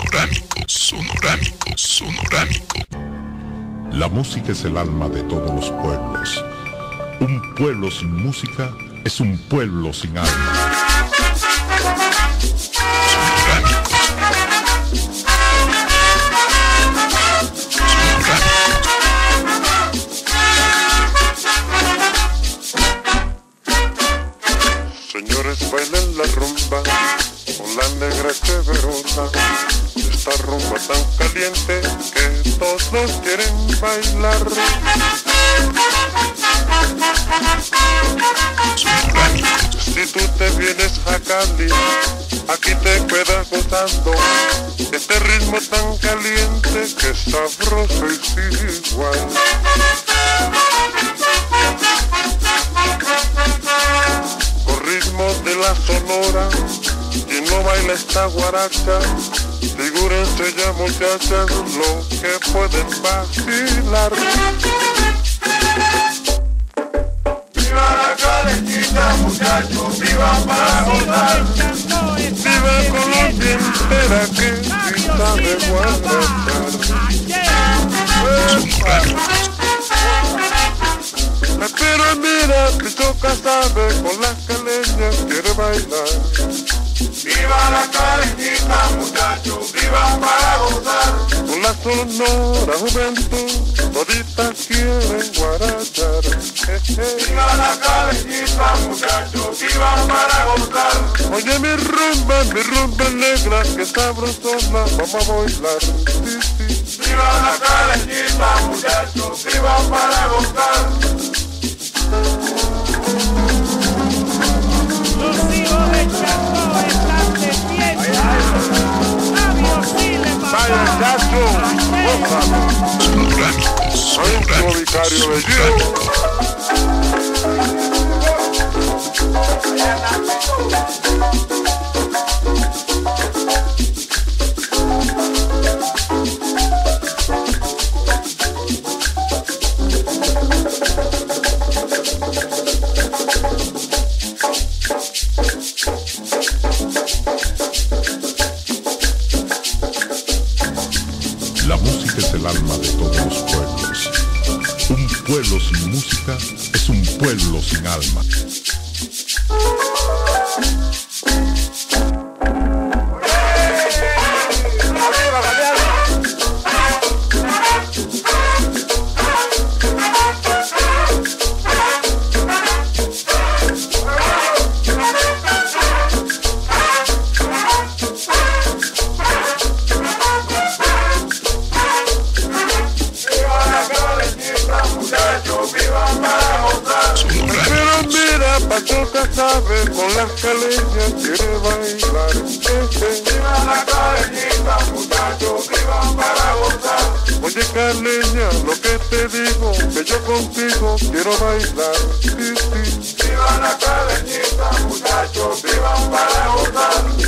Sonorámico. La música es el alma de todos los pueblos. Un pueblo sin música es un pueblo sin alma. Señores, bailen la rumba con la negra cheverona. Esta rumba tan caliente que todos quieren bailar. Si tú te vienes a Cali, aquí te quedas gozando este ritmo tan caliente que es sabroso y sigue igual. Con ritmos de la Sonora, quien no baila esta guaracha, figúrense ya muchachas lo que pueden vacilar. Viva la calentita, muchachos, viva para gozar. Viva Colombia entera que grita de guaracha. Pero mira, Pichoca sabe, con las caleñas quiere bailar. Viva la calentita, muchachos, viva para gozar. Con la sonora juventud, toditas quieren guarachar. Viva la calentita, muchachos, viva para gozar. Oye mi rumba negra, que sabrosona, vamos a bailar. Sí, sí. Viva la calentita, muchachos, viva para gozar. Los hijos de Chaco están de fiesta. Fabio Silva. Vaya Chacho, Sonorámico, vicario de Giro. La música es el alma de todos los pueblos. Un pueblo sin música es un pueblo sin alma. Pachoca sabe, con las caleñas quiere bailar. Viva la calentita, muchachos, viva para gozar. Oye caleña, lo que te digo, que yo contigo quiero bailar. Sí, sí. Viva la calentita, muchachos, viva para gozar.